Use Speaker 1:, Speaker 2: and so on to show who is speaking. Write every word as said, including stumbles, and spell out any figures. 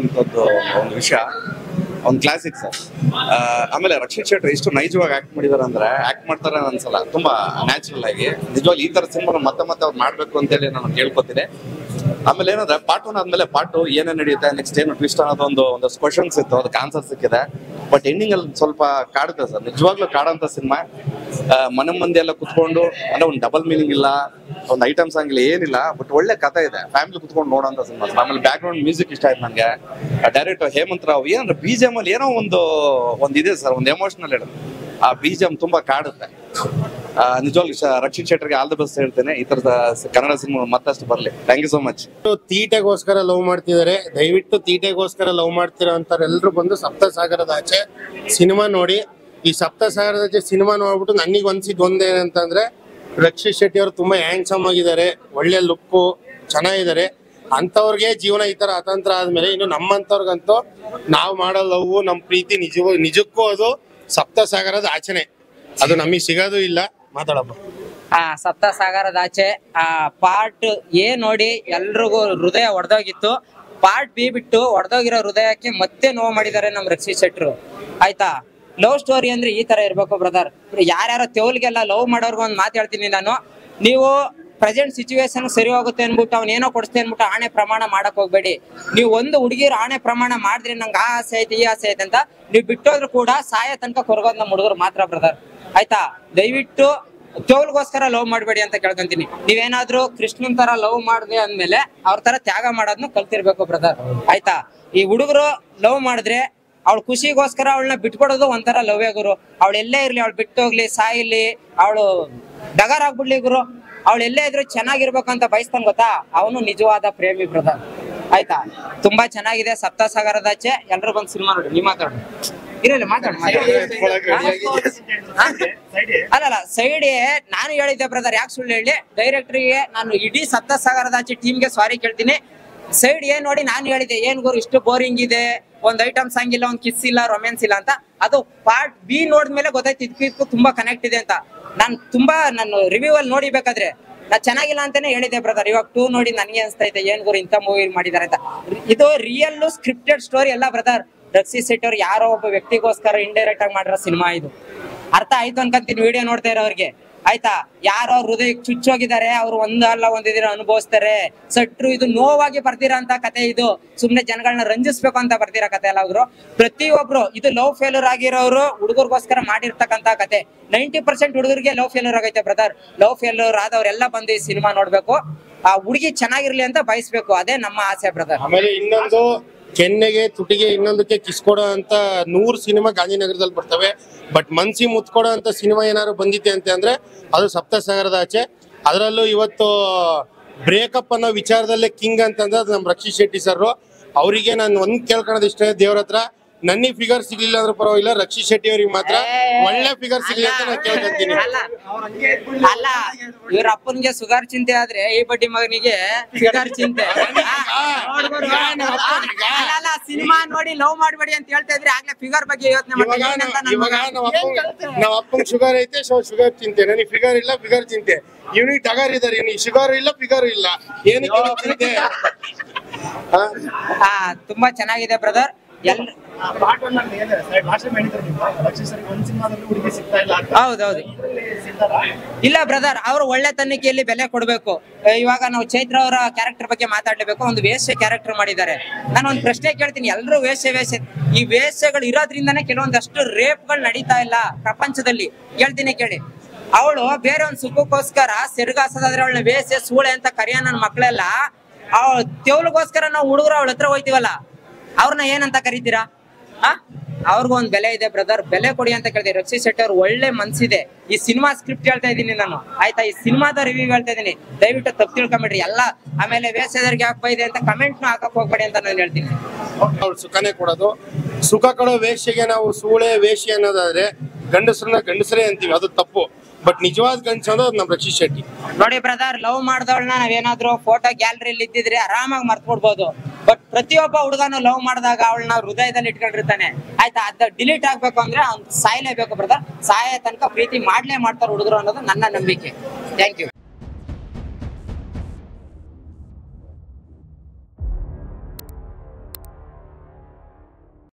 Speaker 1: ಅನ್ನುವಂಥದ್ದು ಒಂದು ವಿಷಯ, ಒಂದು ಕ್ಲಾಸಿಕ್ ಸರ್. ಆಮೇಲೆ ರಕ್ಷಿತ್ ಶೆಟ್ಟಿ ಎಷ್ಟು ನೈಜವಾಗಿ ಆಕ್ಟ್ ಮಾಡಿದಾರೆ ಅಂದ್ರೆ ಆಕ್ಟ್ ಮಾಡ್ತಾರೆ ಅನ್ಸಲ್ಲ, ತುಂಬಾ ನ್ಯಾಚುರಲ್ ಆಗಿ. ನಿಜವಾಗಿ ಈ ತರ ಸಿನಿಮಾ ಮತ್ತೆ ಮತ್ತೆ ಅವ್ರು ಮಾಡ್ಬೇಕು ಅಂತೇಳಿ ನಾನು ಕೇಳ್ಕೊತೀನಿ. ಆಮೇಲೆ ಏನಂದ್ರೆ ಪಾರ್ಟ್ ಒನ್ ಆದ್ಮೇಲೆ ಪಾರ್ಟ್ ಟು ಏನೇನ್ ನಡೆಯುತ್ತೆ, ನೆಕ್ಸ್ಟ್ ಏನು ಟ್ವಿಸ್ಟ್ ಅನ್ನೋದು ಒಂದು ಒಂದಷ್ಟು ಕ್ವಶನ್ಸ್ ಇತ್ತು, ಅದಕ್ಕೆ ಆನ್ಸರ್ ಸಿಕ್ಕಿದೆ. ಬಟ್ ಎಂಡಿಂಗ್ ಅಲ್ಲಿ ಸ್ವಲ್ಪ ಕಾಡುತ್ತೆ ಸರ್, ನಿಜವಾಗ್ಲೂ ಕಾಡಂತ ಸಿನಿಮಾ. ಮನೆ ಮಂದಿ ಎಲ್ಲ ಕುತ್ಕೊಂಡು ಅಂದ್ರೆ ಒಂದು ಡಬಲ್ ಮೀನಿಂಗ್ ಇಲ್ಲ, ಒಂದು ಐಟಮ್ ಸಾಂಗ್ ಇಲ್ಲ, ಏನಿಲ್ಲ, ಬಟ್ ಒಳ್ಳೆ ಕಥೆ ಇದೆ, ಫ್ಯಾಮಿಲಿ ಕುತ್ಕೊಂಡು ನೋಡೋಂತ ಸಿನಿಮಾ. ಆಮೇಲೆ ಬ್ಯಾಕ್ ಗ್ರೌಂಡ್ ಮ್ಯೂಸಿಕ್ ಇಷ್ಟ ಆಯ್ತು ನನಗೆ. ಡೈರೆಕ್ಟರ್ ಹೇಮಂತ್ ರಾವ್ ಏನಂದ್ರೆ ಬಿಜಿಎಂ ಅಲ್ಲಿ ಏನೋ ಒಂದು ಒಂದಿದೆ ಸರ್, ಒಂದು ಎಮೋಷನಲ್ ಹೇಳೋದು. ಆ ಬಿಜಿಎಂ ತುಂಬಾ ಕಾಡುತ್ತೆ. ನಿಜವಾಗ್ಲೂ ರಕ್ಷಿತ್ ಶೆಟ್ಟರ್ಗೆ ಆಲ್ ದ ಬೆಸ್ಟ್ ಹೇಳ್ತೇನೆ. ಈ ತರದ ಕನ್ನಡ ಸಿನಿಮಾ ಮತ್ತಷ್ಟು ಬರ್ಲಿ. Thank you so much.
Speaker 2: ತೀಟೆಗೋಸ್ಕರ ಲವ್ ಮಾಡ್ತಿದ್ದಾರೆ, ದಯವಿಟ್ಟು ತೀಟೆಗೋಸ್ಕರ ಲವ್ ಮಾಡ್ತಿರೋ ಅಂತಾರೆ ಎಲ್ಲರೂ ಬಂದು ಸಪ್ತಸಾಗರದ ಆಚೆ ಸಿನಿಮಾ ನೋಡಿ. ಈ ಸಪ್ತಸಾಗರದ ಆಚೆ ಸಿನಿಮಾ ನೋಡ್ಬಿಟ್ಟು ನನಗೆ ಅನ್ಸಿದ್ ಒಂದೇನಂತಂದ್ರೆ, ರಕ್ಷಿತ್ ಶೆಟ್ಟಿ ಅವರು ತುಂಬಾ ಹ್ಯಾಂಡ್ಸಮ್ ಆಗಿದ್ದಾರೆ, ಒಳ್ಳೆ ಲುಕ್ಕು, ಚೆನ್ನಾಗಿದ್ದಾರೆ. ಅಂತವ್ರಿಗೆ ಜೀವನ ಈ ತರ ಅತಂತ್ರ ಆದ್ಮೇಲೆ ಇನ್ನು ನಮ್ಮಂತವ್ರಿಗಂತೂ ನಾವು ಮಾಡೋ ಲವ್ ನಮ್ ಪ್ರೀತಿ ನಿಜ ನಿಜಕ್ಕೂ ಅದು ಸಪ್ತಸಾಗರದ ಆಚೆನೆ, ಅದು ನಮಗೆ ಸಿಗೋದು ಇಲ್ಲ. ಮಾತಾಡಪ್ಪ.
Speaker 3: ಆ ಸಪ್ತಸಾಗರದ ಆಚೆ ಆ ಪಾರ್ಟ್ ಎ ನೋಡಿ ಎಲ್ರಿಗೂ ಹೃದಯ ಒಡೆದೋಗಿತ್ತು. ಪಾರ್ಟ್ ಬಿ ಬಿಟ್ಟು ಒಡೆದೋಗಿರೋ ಹೃದಯಕ್ಕೆ ಮತ್ತೆ ನೋವು ಮಾಡಿದ್ದಾರೆ ನಮ್ ರಕ್ಷಿತ್ ಶೆಟ್ರು. ಆಯ್ತಾ, ಲವ್ ಸ್ಟೋರಿ ಅಂದ್ರೆ ಈ ತರ ಇರ್ಬೇಕು ಬ್ರದರ್. ಯಾರ್ಯಾರೋ ತೆವಲ್ಗೆಲ್ಲ ಲವ್ ಮಾಡೋರ್ಗು ಒಂದ್ ಮಾತು ಹೇಳ್ತೀನಿ ನಾನು. ನೀವು ಪ್ರೆಸೆಂಟ್ ಸಿಚುವೇಶನ್ ಸರಿ ಹೋಗುತ್ತೆ ಅನ್ಬಿಟ್ಟು ಅವ್ನ ಏನೋ ಕೊಡಿಸ್ತೆ ಅನ್ಬಿಟ್ಟು ಆಣೆ ಪ್ರಮಾಣ ಮಾಡಕ್ ಹೋಗ್ಬೇಡಿ. ನೀವು ಒಂದು ಹುಡುಗಿರು ಆಣೆ ಪ್ರಮಾಣ ಮಾಡಿದ್ರೆ ನಂಗೆ ಆ ಆಸೆ ಐತೆ ಈ ಆಸೆ ಐತೆ ಅಂತ ನೀವು ಬಿಟ್ಟೋದ್ರು ಕೂಡ ಸಾಯ ತನಕ ಕೊರಗೋದ್ ನಮ್ಮ ಹುಡುಗರು ಮಾತ್ರ ಬ್ರದರ್. ಆಯ್ತಾ, ದಯವಿಟ್ಟು ತೆವಲ್ಗೋಸ್ಕರ ಲವ್ ಮಾಡ್ಬೇಡಿ ಅಂತ ಕೇಳ್ಕೊಂತೀನಿ. ನೀವೇನಾದ್ರೂ ಕೃಷ್ಣನ್ ತರ ಲವ್ ಮಾಡಿದೆ ಅಂದ್ಮೇಲೆ ಅವ್ರ ತರ ತ್ಯಾಗ ಮಾಡೋದನ್ನ ಕಲ್ತಿರ್ಬೇಕು ಬ್ರದರ್. ಆಯ್ತಾ, ಈ ಹುಡುಗರು ಲವ್ ಮಾಡಿದ್ರೆ ಅವಳ ಖುಷಿಗೋಸ್ಕರ ಅವಳನ್ನ ಬಿಟ್ಕೊಡೋದು ಒಂಥರ ಲವ್ ಗುರು. ಅವಳು ಎಲ್ಲೇ ಇರ್ಲಿ, ಅವಳು ಬಿಟ್ಟೋಗ್ಲಿ, ಸಾಯಿಲಿ, ಅವಳು ಡಗರ್ ಆಗ್ಬಿಡ್ಲಿ ಗುರು, ಅವಳು ಎಲ್ಲೇ ಇದ್ರು ಚೆನ್ನಾಗಿರ್ಬೇಕಂತ ಬಯಸ್ತಾನ ಗೊತ್ತಾ, ಅವನು ನಿಜವಾದ ಪ್ರೇಮಿ ಬ್ರದರ್. ಆಯ್ತಾ, ತುಂಬಾ ಚೆನ್ನಾಗಿದೆ ಸಪ್ತಸಾಗರದಾಚೆ. ಎಲ್ರು ಬಂದು ಸಿನಿಮಾ ನೋಡಿ. ನೀವು ಮಾತಾಡ ಇರಲ್ಲ ಮಾತಾಡ ಅಲ್ಲಲ್ಲ ಸೈಡ್ ನಾನು ಹೇಳಿದ್ದೆ ಬ್ರದರ್, ಯಾಕೆ ಸುಳ್ಳು ಹೇಳಿ. ಡೈರೆಕ್ಟರ್ಗೆ ನಾನು ಇಡೀ ಸಪ್ತಸಾಗರದಾಚೆ ಟೀಮ್ಗೆ ಸಾರಿ ಕೇಳ್ತೀನಿ. ಸೈಡ್ ಏನ್ ನೋಡಿ ನಾನು ಹೇಳಿದೆ, ಏನ್ ಗುರು ಇಷ್ಟು ಬೋರಿಂಗ್ ಇದೆ, ಒಂದ್ ಐಟಮ್ ಸಾಂಗ್ ಇಲ್ಲ, ಒಂದ್ ಕಿಸ್ ಇಲ್ಲ, ರೊಮ್ಯಾನ್ಸ್ ಇಲ್ಲ ಅಂತ. ಅದು ಪಾರ್ಟ್ ಬಿ ನೋಡಿದ್ಮೇಲೆ ಗೊತ್ತಾಯ್ತು ಇದಕ್ಕೂ ತುಂಬಾ ಕನೆಕ್ಟ್ ಇದೆ ಅಂತ. ನಾನು ತುಂಬಾ ನಾನು ರಿವ್ಯೂ ಅಲ್ಲಿ ನೋಡಿಬೇಕಾದ್ರೆ ನಾ ಚೆನ್ನಾಗಿಲ್ಲ ಅಂತಾನೆ ಹೇಳಿದೆ ಬ್ರದರ್. ಇವಾಗ ಟೂ ನೋಡಿ ನನಗೆ ಅನ್ಸ್ತಾ ಇದೆ, ಏನ್ ಗುರು ಇಂಥ ಮೂವಿ ಮಾಡಿದಾರೆ ಅಂತ. ಇದು ರಿಯಲ್ ಸ್ಕ್ರಿಪ್ಟೆಡ್ ಸ್ಟೋರಿ ಅಲ್ಲ ಬ್ರದರ್. ರಕ್ಷಿತ್ ಶೆಟ್ಟಿ ಅವ್ರು ಯಾರೋ ಒಬ್ಬ ವ್ಯಕ್ತಿಗೋಸ್ಕರ ಇಂಡೈರೆಕ್ಟ್ ಆಗಿ ಮಾಡಿರೋ ಸಿನಿಮಾ ಇದು. ಅರ್ಥ ಆಯ್ತು ಅನ್ಕೊಂತೀನಿ ವಿಡಿಯೋ ನೋಡ್ತಾ ಇರೋರಿಗೆ. ಆಯ್ತಾ, ಯಾರೋ ಹೃದಯ ಚುಚ್ಚೋಗಿದ್ದಾರೆ, ಅವ್ರು ಒಂದಲ್ಲ ಒಂದಿನ ಅನುಭವಿಸ್ತಾರೆ. ಸಟ್ರು ಇದು ನೋವಾಗಿ ಬರ್ದಿರೋ ಅಂತ ಕತೆ. ಇದು ಸುಮ್ನೆ ಜನಗಳನ್ನ ರಂಜಿಸ್ಬೇಕು ಅಂತ ಬರ್ದಿರೋ ಕತೆ ಅಲ್ಲ ಅವರು. ಪ್ರತಿಯೊಬ್ರು ಇದು ಲವ್ ಫೇಲ್ಯೂರ್ ಆಗಿರೋರು ಹುಡುಗರಿಗೋಸ್ಕರ ಮಾಡಿರ್ತಕ್ಕಂತ ಕತೆ. ನೈಂಟಿ ಪರ್ಸೆಂಟ್ ಹುಡುಗರಿಗೆ ಲವ್ ಫೇಲ್ಯೂರ್ ಆಗೈತೆ ಬ್ರದರ್. ಲವ್ ಫೇಲ್ಯೂರ್ ಆದವ್ರೆಲ್ಲ ಬಂದು ಈ ಸಿನಿಮಾ ನೋಡ್ಬೇಕು, ಆ ಹುಡುಗಿ ಚೆನ್ನಾಗಿರ್ಲಿ ಅಂತ ಬಯಸ್ಬೇಕು, ಅದೇ ನಮ್ಮ ಆಸೆ ಬ್ರದರ್.
Speaker 2: ಆಮೇಲೆ ಇನ್ನೊಂದು ಕೆನ್ನೆಗೆ ತುಟಿಗೆ ಇನ್ನೊಂದಕ್ಕೆ ಕಿಸ್ಕೊಡೋ ಅಂತ ನೂರು ಸಿನಿಮಾ ಗಾಂಧಿನಗರದಲ್ಲಿ ಬರ್ತವೆ. ಬಟ್ ಮನ್ಸಿ ಮುತ್ಕೊಡೋ ಅಂತ ಸಿನಿಮಾ ಏನಾದ್ರು ಬಂದಿತ್ತೆ ಅಂತ ಅಂದ್ರೆ ಅದು ಸಪ್ತಸಾಗರದ ಆಚೆ. ಅದರಲ್ಲೂ ಇವತ್ತು ಬ್ರೇಕಪ್ ಅನ್ನೋ ವಿಚಾರದಲ್ಲೇ ಕಿಂಗ್ ಅಂತಂದ್ರೆ ಅದು ನಮ್ಮ ರಕ್ಷಿತ್ ಶೆಟ್ಟಿ ಸರ್. ಅವರಿಗೆ ನಾನು ಒಂದ್ ಕೇಳ್ಕೊಳೋದು ಇಷ್ಟ, ದೇವ್ರ ಹತ್ರ ನನ್ನಿಗೆ ಫಿಗರ್ ಸಿಗ್ಲಿಲ್ಲ ಅಂದ್ರೆ ಪರವಾಗಿಲ್ಲ, ರಕ್ಷಿತ್ ಶೆಟ್ಟಿ ಅವ್ರಿಗೆ ಮಾತ್ರ ಒಳ್ಳೆ ಫಿಗರ್ ಸಿಗ್ಲಿ ಅಂತ ನಾನು ಕೇಳ್ಕೊಂತೀನಿ.
Speaker 3: ಅಲ್ಲ, ಇವ್ರ ಅಪ್ಪನಿಗೆ ಸುಗರ್ ಚಿಂತೆ ಆದ್ರೆ ಈ ಬಡ್ಡಿ ಮಗನಿಗೆ ಫಿಗರ್ ಚಿಂತೆ. ಸಿನಿಮಾ ನೋಡಿ ಲವ್ ಮಾಡ್ಬೇಡಿ ಅಂತ ಹೇಳ್ತಾ ಇದ್ರೆ ಆಗ್ಲೇ ಫಿಗರ್ ಬಗ್ಗೆ ಯೋಚನೆ ಮಾಡಿ.
Speaker 2: ಇವಾಗ ನಾವ್ ಅಪ್ಪಂಗ್ ಶುಗರ್ ಐತೆ, ಸೊ ಶುಗರ್ ಚಿಂತೆ. ನನಗೆ ಫಿಗರ್ ಇಲ್ಲ, ಫಿಗರ್ ಚಿಂತೆ. ಇವ್ನಿಗೆ ಟಗರ್ ಇದಾರೆ, ಇವ್ನಿಗೆ ಶುಗರ್ ಇಲ್ಲ, ಫಿಗರ್ ಇಲ್ಲ, ಏನಕ್ಕೆ ಚಿಂತೆ?
Speaker 3: ಹಾ, ತುಂಬಾ ಚೆನ್ನಾಗಿದೆ ಬ್ರದರ್. ಹೌದೌದು, ಇಲ್ಲ ಬ್ರದರ್, ಅವ್ರು ಒಳ್ಳೆ ತನಿಖೆಯಲ್ಲಿ ಬೆಲೆ ಕೊಡ್ಬೇಕು. ಇವಾಗ ನಾವು ಚೈತ್ರ ಅವರ ಕ್ಯಾರೆಕ್ಟರ್ ಬಗ್ಗೆ ಮಾತಾಡ್ಲೇಬೇಕು. ಒಂದು ವೇಶ್ಯ ಕ್ಯಾರೆಕ್ಟರ್ ಮಾಡಿದ್ದಾರೆ. ನಾನು ಒಂದು ಪ್ರಶ್ನೆ ಕೇಳ್ತೀನಿ, ಎಲ್ಲರೂ ವೇಶ್ಯ ವೇಶ್ಯ ಈ ವೇಶ್ಯಗಳು ಇರೋದ್ರಿಂದಾನೇ ಕೆಲವೊಂದಷ್ಟು ರೇಪ್ಗಳು ನಡೀತಾ ಇಲ್ಲ ಪ್ರಪಂಚದಲ್ಲಿ. ಕೇಳ್ತೀನಿ ಕೇಳಿ. ಅವಳು ಬೇರೆ ಒಂದ್ ಸುಖಕ್ಕೋಸ್ಕರ ಸೆರಗಾಸದಾದ್ರೆ ಅವಳನ್ನ ವೇಶ್ಯ ಸೂಳೆ ಅಂತ ಕರಿಯ ನನ್ನ ಮಕ್ಕಳೆಲ್ಲ. ಅವಳ ತೆವಲಿಗೋಸ್ಕರ ನಾವು ಹುಡುಗರು ಅವಳ ಹತ್ರ ಹೋಯ್ತೀವಲ್ಲ, ಅವ್ರನ್ನ ಏನಂತ ಕರಿತೀರಾ? ಆ ಅವ್ರಿಗೂ ಒಂದ್ ಬೆಲೆ ಇದೆ ಬ್ರದರ್, ಬೆಲೆ ಕೊಡಿ ಅಂತ ಕೇಳ್ತೀವಿ. ರಕ್ಷಿತ್ ಶೆಟ್ಟಿ ಅವ್ರು ಒಳ್ಳೆ ಮನ್ಸಿದೆ. ಈ ಸಿನಿಮಾ ಸ್ಕ್ರಿಪ್ಟ್ ಹೇಳ್ತಾ ಇದೀನಿ ನಾನು, ಆಯ್ತಾ, ಈ ಸಿನಿಮಾದ ರಿವ್ಯೂ ಹೇಳ್ತಾ ಇದೀನಿ. ದಯವಿಟ್ಟು ತಪ್ಪು ತಿಳ್ಕೊಂಬಿಡ್ರಿ ಎಲ್ಲ. ಆಮೇಲೆ ವೇಷದವ್ರಿಗೆ ಹಾಕ್ ಬೈದೆ ಅಂತ ಕಮೆಂಟ್ ನು ಹಾಕಕ್ ಹೋಗ್ಬೇಡಿ ಅಂತ ನಾನು ಹೇಳ್ತೀನಿ.
Speaker 2: ಅವ್ರು ಸುಖನೇ ಕೊಡೋದು, ಸುಖ ಕೊಡೋ ವೇಶ್ಯೆಗೆ ನಾವು ಸೂಳೆ ವೇಶ್ಯ ಅನ್ನೋದಾದ್ರೆ ಗಂಡಸರನ್ನ ಗಂಡಸರೇ ಅಂತೀವಿ, ಅದು ತಪ್ಪು. ಬಟ್ ನಿಜವಾದ ಗಂಡಸ ಅನ್ನೋದು ನಮ್ ರಕ್ಷಿತ್ ಶೆಟ್ಟಿ.
Speaker 3: ನೋಡಿ ಬ್ರದರ್, ಲವ್ ಮಾಡ್ದವಳನ್ನ ನಾವೇನಾದ್ರೂ ಫೋಟೋ ಗ್ಯಾಲರಿಯಲ್ಲಿ ಇದ್ದಿದ್ರೆ ಆರಾಮಾಗಿ ಮರ್ತ್ಬಿಡ್ಬೋದು. ಬಟ್ ಪ್ರತಿಯೊಬ್ಬ ಹುಡುಗನು ಲವ್ ಮಾಡಿದಾಗ ಅವಳನ್ನ ಹೃದಯದಲ್ಲಿ ಇಟ್ಕೊಂಡಿರ್ತಾನೆ. ಆಯ್ತಾ, ಅದ ಡಿಲೀಟ್ ಆಗ್ಬೇಕು ಅಂದ್ರೆ ಅವ್ನು ಸಾಯ್ಲೇಬೇಕು ಬ್ರದರ್. ಸಾಯ ತನಕ ಪ್ರೀತಿ ಮಾಡ್ಲೇ ಮಾಡ್ತಾರೆ ಹುಡುಗರು ಅನ್ನೋದು ನನ್ನ ನಂಬಿಕೆ. Thank you.